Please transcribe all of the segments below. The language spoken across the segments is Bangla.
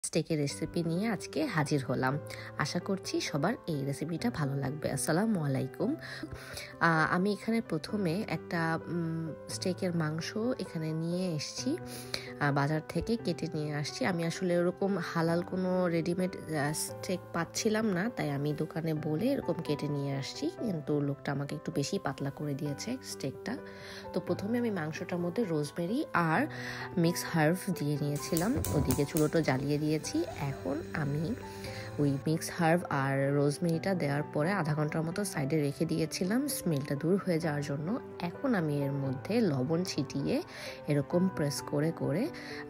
স্টেকের রেসিপি নিয়ে আজকে হাজির হলাম। আশা করছি সবার এই রেসিপিটা ভালো লাগবে। আসসালামু আলাইকুম। আমি এখানে প্রথমে একটা স্টেকের মাংস এখানে নিয়ে এসেছি, বাজার থেকে কেটে নিয়ে আসছি। আমি আসলে এরকম হালাল কোনো রেডিমেড স্টেক পাচ্ছিলাম না, তাই আমি দোকানে বলে এরকম কেটে নিয়ে আসছি, কিন্তু লোকটা আমাকে একটু বেশি পাতলা করে দিয়েছে স্টেকটা। তো প্রথমে আমি মাংসটার মধ্যে রোজমেরি আর মিক্স হার্ব দিয়ে নিয়েছিলাম, ওদিকে চুলোটা জ্বালিয়ে দিয়েছি। এখন আমি ওই মিক্স হার্ব আর রোজমেরিটা দেওয়ার পরে আধা ঘন্টার মতো সাইডে রেখে দিয়েছিলাম স্মেলটা দূর হয়ে যাওয়ার জন্য। এখন আমি এর মধ্যে লবণ ছিটিয়ে এরকম প্রেস করে করে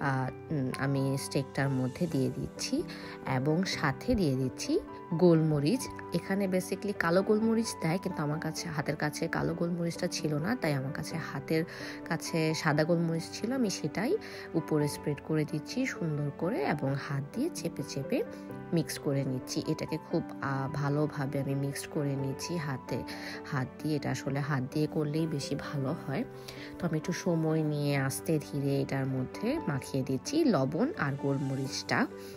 আমি স্টেকটার মধ্যে দিয়ে দিচ্ছি এবং সাথে দিয়ে দিচ্ছি গোলমরিচ। এখানে বেসিক্যালি কালো গোলমরিচ দেয়, কিন্তু আমার কাছে হাতের কাছে কালো গোলমরিচটা ছিল না, তাই আমার কাছে হাতের কাছে সাদা গোলমরিচ ছিল। আমি সেটাই উপরে স্প্রেড করে দিচ্ছি সুন্দর করে এবং হাত দিয়ে চেপে চেপে মিক্স করে নিচ্ছি। এটাকে খুব ভালোভাবে আমি মিক্সড করে নিচ্ছি হাত দিয়ে। এটা আসলে হাত দিয়ে করলেই বেশি ভালো হয়। তো আমি একটু সময় নিয়ে আস্তে ধীরে এটার মধ্যে মাখিয়ে দিচ্ছি লবণ আর গোলমরিচটা।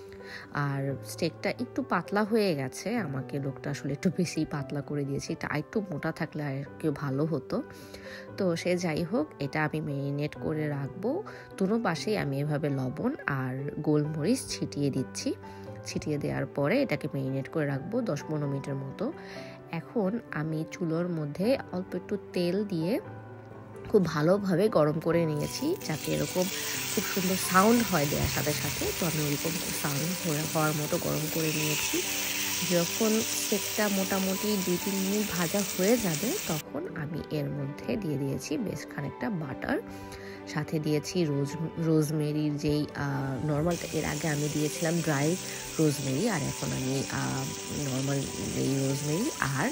আর স্টেকটা একটু পাতলা হয়ে গেছে, আমাকে লোকটা আসলে একটু বেশি পাতলা করে দিয়েছি, এটা একটু মোটা থাকলে আর একটু ভালো হতো। তো সে যাই হোক, এটা আমি ম্যারিনেট করে রাখবো। দুটো পাশেই আমি এভাবে লবণ আর গোলমরিচ ছিটিয়ে দিচ্ছি। ছিটিয়ে দেওয়ার পরে এটাকে ম্যারিনেট করে রাখবো 10-15 মিনিটের মতো। এখন আমি চুলোর মধ্যে অল্প একটু তেল দিয়ে খুব ভালোভাবে গরম করে নিয়েছি, যাতে এরকম খুব সুন্দর সাউন্ড হয় দেওয়ার সাথে সাথে। তো আমি এরকম সাউন্ড হওয়ার মতো গরম করে নিয়েছি। যখন স্টেকটা মোটামুটি 2-3 মিনিট ভাজা হয়ে যাবে, তখন আমি এর মধ্যে দিয়ে দিয়েছি বেশ খানিকটা বাটার, সাথে দিয়েছি রোজমেরির যেই নর্মাল, এর আগে আমি দিয়েছিলাম ড্রাই রোজমেরি, আর এখন আমি নর্মাল এই রোজমেরি আর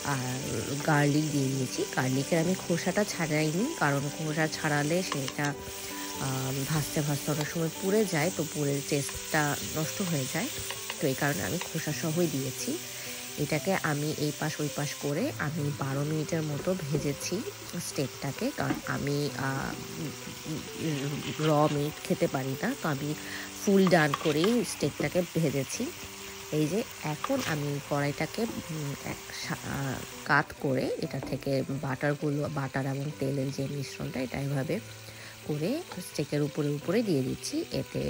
গার্লিক দিয়ে দিয়েছি। গার্লিকের আমি খোসাটা ছাড়াইনি, কারণ খোসা ছাড়ালে সেটা ভাজতে ভাজতে অনেক সময় পুড়ে যায়, তো পুড়ে টেস্টটা নষ্ট হয়ে যায়। তো এই কারণে আমি খোসা সহই দিয়েছি। এটাকে আমি এই পাশ ওই পাশ করে আমি 12 মিনিটের মতো ভেজেছি স্টেকটাকে, কারণ আমি র মিট খেতে পারি না, তো আমি ফুল ডান করেই স্টেকটাকে ভেজেছি। এই যে এখন আমি কড়াইটাকে কাত করে এটা থেকে বাটার এবং তেলের যে মিশ্রণটা, এটা এভাবে করে স্টেকের উপরে দিয়ে দিচ্ছি। এতে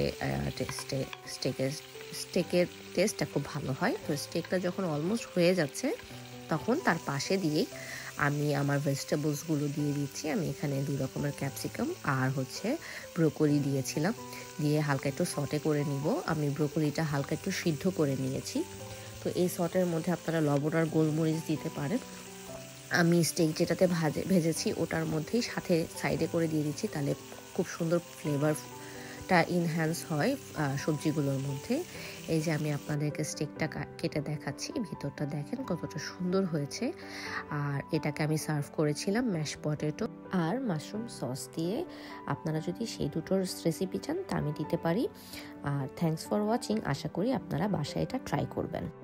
স্টেকের টেস্টটা খুব ভালো হয়। তো স্টেকটা যখন অলমোস্ট হয়ে যাচ্ছে, তখন তার পাশে দিয়েই আমি আমার ভেজিটেবলসগুলো দিয়ে দিচ্ছি। আমি এখানে 2 রকমের ক্যাপসিকাম আর ব্রোকলি দিয়েছিলাম, দিয়ে হালকা একটু সটে করে নিব। আমি ব্রোকলিটা হালকা একটু সিদ্ধ করে নিয়েছি। তো এই সটের মধ্যে আপনারা লবণ আর গোলমরিচ দিতে পারেন। আমি স্টেক যেটাতে ভেজেছি ওটার মধ্যেই সাথে সাইডে করে দিয়ে দিচ্ছি, তাহলে খুব সুন্দর ফ্লেভারটা ইনহ্যান্স হয় সবজিগুলোর মধ্যে। এই যে আমি আপনাদেরকে স্টেকটা কেটে দেখাচ্ছি, ভিতরটা দেখেন কতটা সুন্দর হয়েছে। আর এটাকে আমি সার্ভ করেছিলাম ম্যাশ পটেটো আর মাশরুম সস দিয়ে। আপনারা যদি সেই দুটোর রেসিপি চান তা আমি দিতে পারি। আর থ্যাঙ্কস ফর ওয়াচিং। আশা করি আপনারা বাসায় এটা ট্রাই করবেন।